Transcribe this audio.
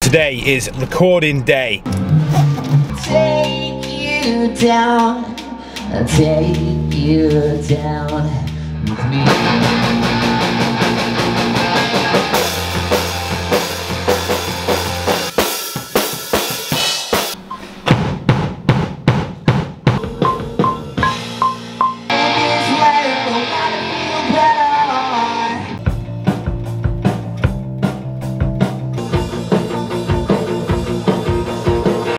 Today is recording day. Take you down with me.